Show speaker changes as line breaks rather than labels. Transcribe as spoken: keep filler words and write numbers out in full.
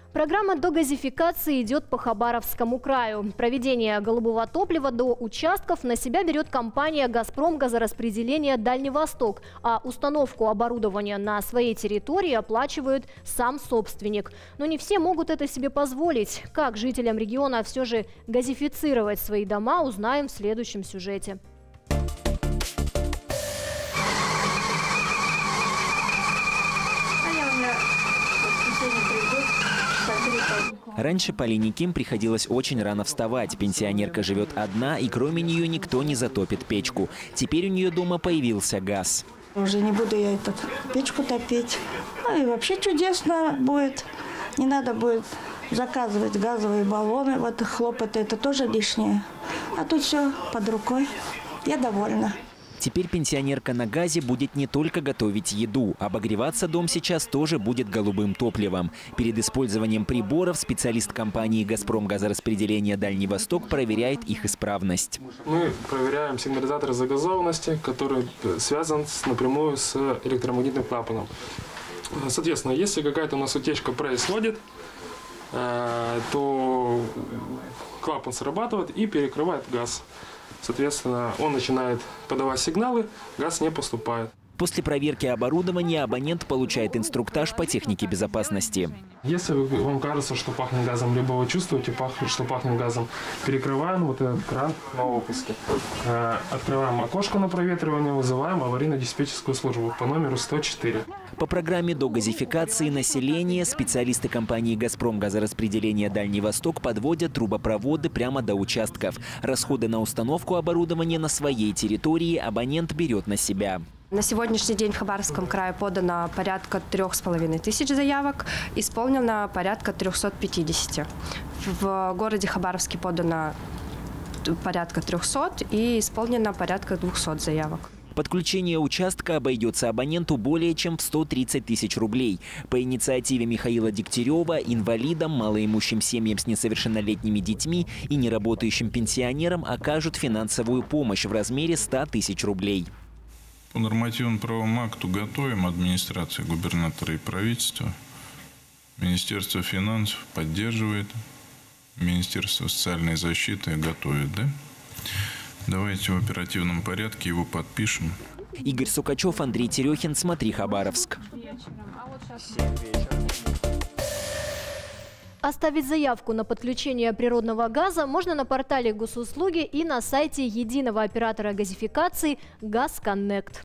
Программа догазификации идет по Хабаровскому краю. Проведение голубого топлива до участков на себя берет компания «Газпром газораспределение Дальний Восток», а установку оборудования на своей территории оплачивает сам собственник. Но не все могут это себе позволить. Как жителям региона все же газифицировать свои дома, узнаем в следующем сюжете.
Раньше Полине Ким приходилось очень рано вставать. Пенсионерка живет одна, и кроме нее никто не затопит печку. Теперь у нее дома появился газ.
Уже не буду я эту печку топить. Ну и вообще чудесно будет. Не надо будет заказывать газовые баллоны. Вот хлопоты, это тоже лишнее. А тут все под рукой. Я довольна.
Теперь пенсионерка на газе будет не только готовить еду. Обогреваться дом сейчас тоже будет голубым топливом. Перед использованием приборов специалист компании «Газпром газораспределение Дальний Восток» проверяет их исправность.
Мы проверяем сигнализатор загазованности, который связан с, напрямую с электромагнитным клапаном. Соответственно, если какая-то у нас утечка происходит, то клапан срабатывает и перекрывает газ. Соответственно, он начинает подавать сигналы, газ не поступает.
После проверки оборудования абонент получает инструктаж по технике безопасности.
Если вам кажется, что пахнет газом, либо вы чувствуете, что пахнет газом, перекрываем вот этот кран на выпуске. Открываем окошко на проветривание, вызываем аварийно-диспетчерскую службу по номеру сто четыре.
По программе догазификации населения специалисты компании «Газпром газораспределение Дальний Восток» подводят трубопроводы прямо до участков. Расходы на установку оборудования на своей территории абонент берет на себя.
На сегодняшний день в Хабаровском крае подано порядка трех с половиной тысяч заявок, исполнено порядка трёхсот пятидесяти. В городе Хабаровске подано порядка трёхсот и исполнено порядка двухсот заявок.
Подключение участка обойдется абоненту более чем в сто тридцать тысяч рублей. По инициативе Михаила Дегтярева инвалидам, малоимущим семьям с несовершеннолетними детьми и неработающим пенсионерам окажут финансовую помощь в размере ста тысяч рублей.
По нормативно-правовому акту готовим администрация губернатора и правительства. Министерство финансов поддерживает. Министерство социальной защиты готовит, да? Давайте в оперативном порядке его подпишем.
Игорь Сукачев, Андрей Терехин. Смотри, Хабаровск.
Оставить заявку на подключение природного газа можно на портале госуслуги и на сайте единого оператора газификации «Газконнект».